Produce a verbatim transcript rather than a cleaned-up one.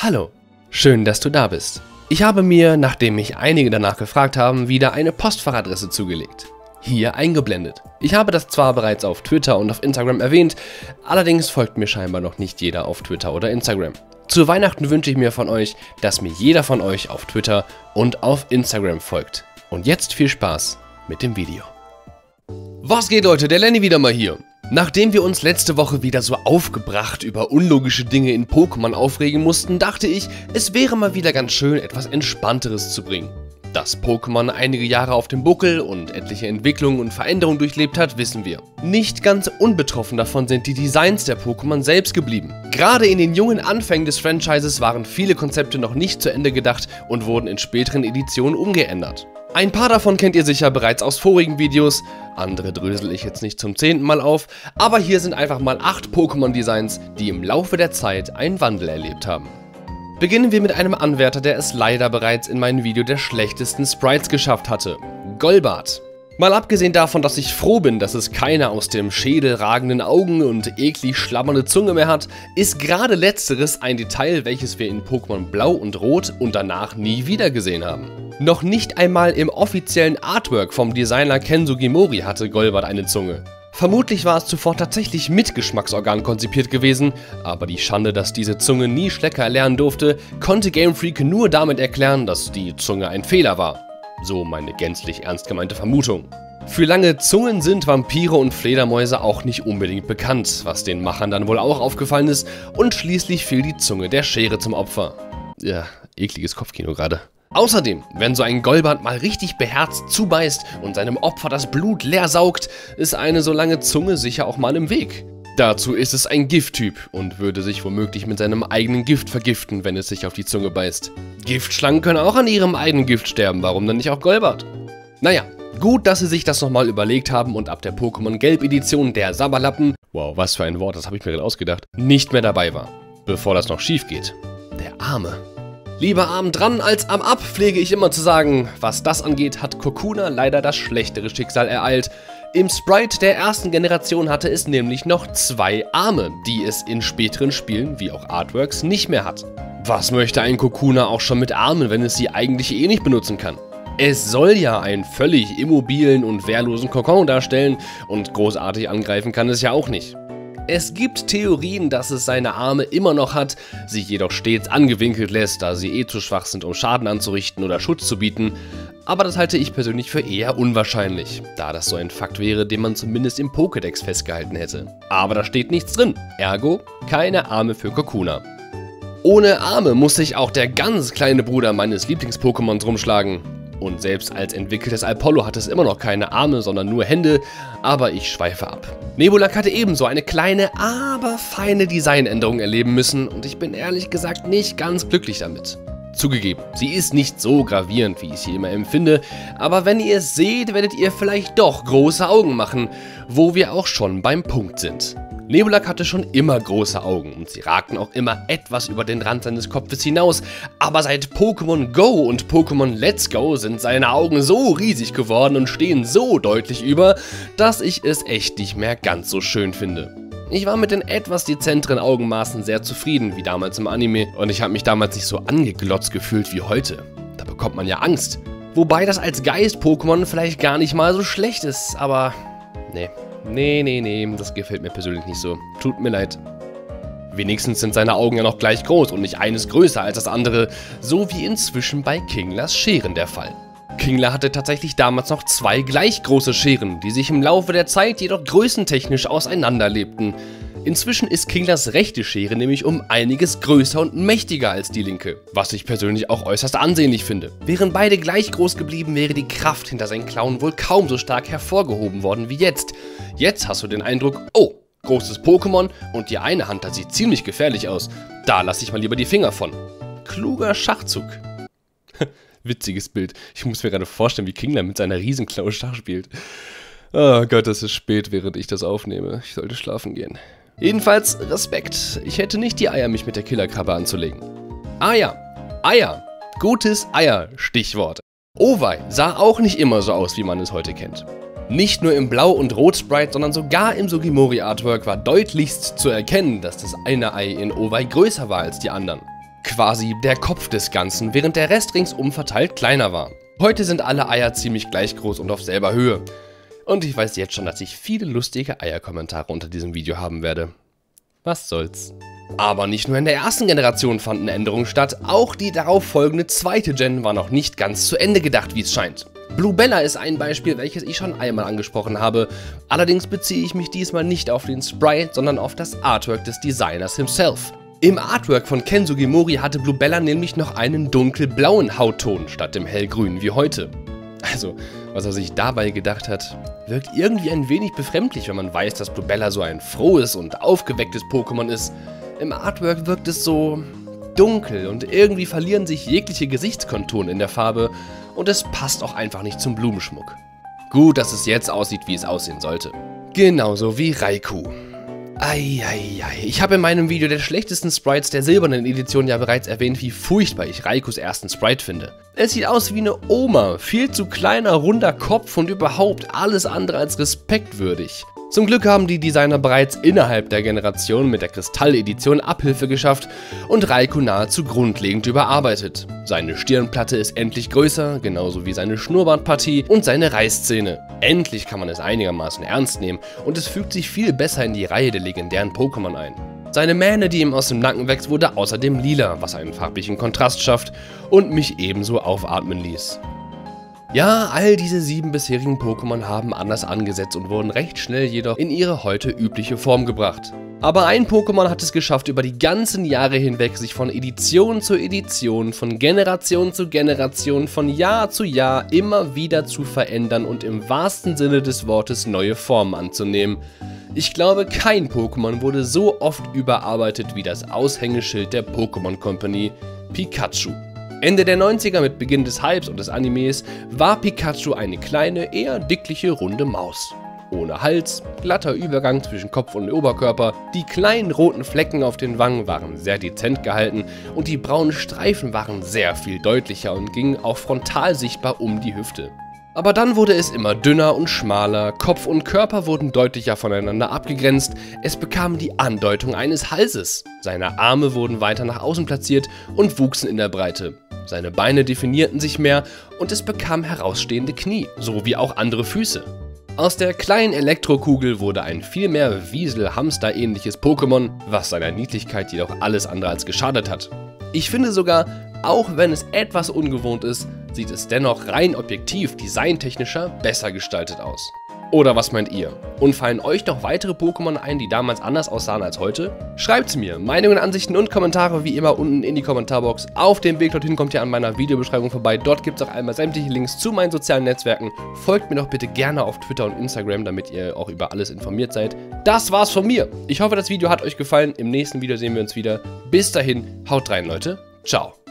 Hallo, schön, dass du da bist. Ich habe mir, nachdem mich einige danach gefragt haben, wieder eine Postfachadresse zugelegt. Hier eingeblendet. Ich habe das zwar bereits auf Twitter und auf Instagram erwähnt, allerdings folgt mir scheinbar noch nicht jeder auf Twitter oder Instagram. Zu Weihnachten wünsche ich mir von euch, dass mir jeder von euch auf Twitter und auf Instagram folgt. Und jetzt viel Spaß mit dem Video. Was geht, Leute, der Lenny wieder mal hier. Nachdem wir uns letzte Woche wieder so aufgebracht über unlogische Dinge in Pokémon aufregen mussten, dachte ich, es wäre mal wieder ganz schön, etwas Entspannteres zu bringen. Dass Pokémon einige Jahre auf dem Buckel und etliche Entwicklungen und Veränderungen durchlebt hat, wissen wir. Nicht ganz unbetroffen davon sind die Designs der Pokémon selbst geblieben. Gerade in den jungen Anfängen des Franchises waren viele Konzepte noch nicht zu Ende gedacht und wurden in späteren Editionen umgeändert. Ein paar davon kennt ihr sicher bereits aus vorigen Videos, andere drösel ich jetzt nicht zum zehnten Mal auf, aber hier sind einfach mal acht Pokémon-Designs, die im Laufe der Zeit einen Wandel erlebt haben. Beginnen wir mit einem Anwärter, der es leider bereits in meinem Video der schlechtesten Sprites geschafft hatte, Golbat. Mal abgesehen davon, dass ich froh bin, dass es keine aus dem Schädel ragenden Augen und eklig schlammernde Zunge mehr hat, ist gerade letzteres ein Detail, welches wir in Pokémon Blau und Rot und danach nie wieder gesehen haben. Noch nicht einmal im offiziellen Artwork vom Designer Ken Sugimori hatte Golbat eine Zunge. Vermutlich war es zuvor tatsächlich mit Geschmacksorgan konzipiert gewesen, aber die Schande, dass diese Zunge nie Schlecker erlernen durfte, konnte Game Freak nur damit erklären, dass die Zunge ein Fehler war. So meine gänzlich ernst gemeinte Vermutung. Für lange Zungen sind Vampire und Fledermäuse auch nicht unbedingt bekannt, was den Machern dann wohl auch aufgefallen ist, und schließlich fiel die Zunge der Schere zum Opfer. Ja, ekliges Kopfkino gerade. Außerdem, wenn so ein Golbat mal richtig beherzt zubeißt und seinem Opfer das Blut leer saugt, ist eine so lange Zunge sicher auch mal im Weg. Dazu ist es ein Gifttyp und würde sich womöglich mit seinem eigenen Gift vergiften, wenn es sich auf die Zunge beißt. Giftschlangen können auch an ihrem eigenen Gift sterben, warum dann nicht auch Golbat? Naja, gut, dass sie sich das nochmal überlegt haben und ab der Pokémon Gelb Edition der Sabberlappen, wow, was für ein Wort, das habe ich mir gerade ausgedacht, nicht mehr dabei war. Bevor das noch schief geht. Der Arme. Lieber Arm dran als Arm ab, pflege ich immer zu sagen. Was das angeht, hat Kokuna leider das schlechtere Schicksal ereilt. Im Sprite der ersten Generation hatte es nämlich noch zwei Arme, die es in späteren Spielen, wie auch Artworks, nicht mehr hat. Was möchte ein Kokuna auch schon mit Armen, wenn es sie eigentlich eh nicht benutzen kann? Es soll ja einen völlig immobilen und wehrlosen Kokon darstellen und großartig angreifen kann es ja auch nicht. Es gibt Theorien, dass es seine Arme immer noch hat, sich jedoch stets angewinkelt lässt, da sie eh zu schwach sind, um Schaden anzurichten oder Schutz zu bieten. Aber das halte ich persönlich für eher unwahrscheinlich, da das so ein Fakt wäre, den man zumindest im Pokédex festgehalten hätte. Aber da steht nichts drin, ergo keine Arme für Kokuna. Ohne Arme muss sich auch der ganz kleine Bruder meines Lieblings-Pokémons rumschlagen. Und selbst als entwickeltes Alpollo hat es immer noch keine Arme, sondern nur Hände, aber ich schweife ab. Nebulak hatte ebenso eine kleine, aber feine Designänderung erleben müssen und ich bin ehrlich gesagt nicht ganz glücklich damit. Zugegeben, sie ist nicht so gravierend, wie ich sie immer empfinde, aber wenn ihr es seht, werdet ihr vielleicht doch große Augen machen, wo wir auch schon beim Punkt sind. Nebulak hatte schon immer große Augen und sie ragten auch immer etwas über den Rand seines Kopfes hinaus, aber seit Pokémon Go und Pokémon Let's Go sind seine Augen so riesig geworden und stehen so deutlich über, dass ich es echt nicht mehr ganz so schön finde. Ich war mit den etwas dezenteren Augenmaßen sehr zufrieden, wie damals im Anime, und ich habe mich damals nicht so angeglotzt gefühlt wie heute. Da bekommt man ja Angst. Wobei das als Geist-Pokémon vielleicht gar nicht mal so schlecht ist, aber nee. Nee, nee, nee, das gefällt mir persönlich nicht so. Tut mir leid. Wenigstens sind seine Augen ja noch gleich groß und nicht eines größer als das andere, so wie inzwischen bei Kinglers Scheren der Fall. Kingler hatte tatsächlich damals noch zwei gleich große Scheren, die sich im Laufe der Zeit jedoch größentechnisch auseinanderlebten. Inzwischen ist Kinglers rechte Schere nämlich um einiges größer und mächtiger als die linke, was ich persönlich auch äußerst ansehnlich finde. Wären beide gleich groß geblieben, wäre die Kraft hinter seinen Klauen wohl kaum so stark hervorgehoben worden wie jetzt. Jetzt hast du den Eindruck, oh, großes Pokémon und die eine Hand, das sieht ziemlich gefährlich aus. Da lasse ich mal lieber die Finger von. Kluger Schachzug. Witziges Bild. Ich muss mir gerade vorstellen, wie Kingler mit seiner Riesenklaue Schach spielt. Oh Gott, es ist spät, während ich das aufnehme. Ich sollte schlafen gehen. Jedenfalls Respekt. Ich hätte nicht die Eier, mich mit der Killerkrabbe anzulegen. Ah ja, Eier. Gutes Eier, Stichwort. Owei sah auch nicht immer so aus, wie man es heute kennt. Nicht nur im Blau- und Rot-Sprite, sondern sogar im Sugimori-Artwork war deutlichst zu erkennen, dass das eine Ei in Owei größer war als die anderen. quasi der Kopf des Ganzen, während der Rest ringsum verteilt kleiner war. Heute sind alle Eier ziemlich gleich groß und auf selber Höhe. Und ich weiß jetzt schon, dass ich viele lustige Eierkommentare unter diesem Video haben werde. Was soll's. Aber nicht nur in der ersten Generation fanden Änderungen statt, auch die darauf folgende zweite Gen war noch nicht ganz zu Ende gedacht, wie es scheint. Bluebella ist ein Beispiel, welches ich schon einmal angesprochen habe, allerdings beziehe ich mich diesmal nicht auf den Sprite, sondern auf das Artwork des Designers himself. Im Artwork von Ken Sugimori hatte Bluebella nämlich noch einen dunkelblauen Hautton statt dem hellgrünen wie heute. Also, was er sich dabei gedacht hat, wirkt irgendwie ein wenig befremdlich, wenn man weiß, dass Bluebella so ein frohes und aufgewecktes Pokémon ist. Im Artwork wirkt es so dunkel und irgendwie verlieren sich jegliche Gesichtskonturen in der Farbe und es passt auch einfach nicht zum Blumenschmuck. Gut, dass es jetzt aussieht, wie es aussehen sollte. Genauso wie Raikou. Eieiei, ich habe in meinem Video der schlechtesten Sprites der silbernen Edition ja bereits erwähnt, wie furchtbar ich Raikous ersten Sprite finde. Es sieht aus wie eine Oma, viel zu kleiner, runder Kopf und überhaupt alles andere als respektwürdig. Zum Glück haben die Designer bereits innerhalb der Generation mit der Kristall-Edition Abhilfe geschafft und Raikou nahezu grundlegend überarbeitet. Seine Stirnplatte ist endlich größer, genauso wie seine Schnurrbartpartie und seine Reißzähne. Endlich kann man es einigermaßen ernst nehmen und es fügt sich viel besser in die Reihe der legendären Pokémon ein. Seine Mähne, die ihm aus dem Nacken wächst, wurde außerdem lila, was einen farblichen Kontrast schafft und mich ebenso aufatmen ließ. Ja, all diese sieben bisherigen Pokémon haben anders angesetzt und wurden recht schnell jedoch in ihre heute übliche Form gebracht. Aber ein Pokémon hat es geschafft, über die ganzen Jahre hinweg sich von Edition zu Edition, von Generation zu Generation, von Jahr zu Jahr immer wieder zu verändern und im wahrsten Sinne des Wortes neue Formen anzunehmen. Ich glaube, kein Pokémon wurde so oft überarbeitet wie das Aushängeschild der Pokémon Company, Pikachu. Ende der neunziger mit Beginn des Hypes und des Animes war Pikachu eine kleine, eher dickliche, runde Maus. Ohne Hals, glatter Übergang zwischen Kopf und Oberkörper, die kleinen roten Flecken auf den Wangen waren sehr dezent gehalten und die braunen Streifen waren sehr viel deutlicher und gingen auch frontal sichtbar um die Hüfte. Aber dann wurde es immer dünner und schmaler, Kopf und Körper wurden deutlicher voneinander abgegrenzt, es bekam die Andeutung eines Halses. Seine Arme wurden weiter nach außen platziert und wuchsen in der Breite. Seine Beine definierten sich mehr und es bekam herausstehende Knie, sowie auch andere Füße. Aus der kleinen Elektrokugel wurde ein viel mehr Wiesel-Hamster-ähnliches Pokémon, was seiner Niedlichkeit jedoch alles andere als geschadet hat. Ich finde sogar, auch wenn es etwas ungewohnt ist, sieht es dennoch rein objektiv designtechnischer besser gestaltet aus. Oder was meint ihr? Und fallen euch noch weitere Pokémon ein, die damals anders aussahen als heute? Schreibt's mir, Meinungen, Ansichten und Kommentare wie immer unten in die Kommentarbox. Auf dem Weg dorthin kommt ihr an meiner Videobeschreibung vorbei, dort gibt es auch einmal sämtliche Links zu meinen sozialen Netzwerken. Folgt mir doch bitte gerne auf Twitter und Instagram, damit ihr auch über alles informiert seid. Das war's von mir. Ich hoffe, das Video hat euch gefallen. Im nächsten Video sehen wir uns wieder. Bis dahin, haut rein, Leute. Ciao.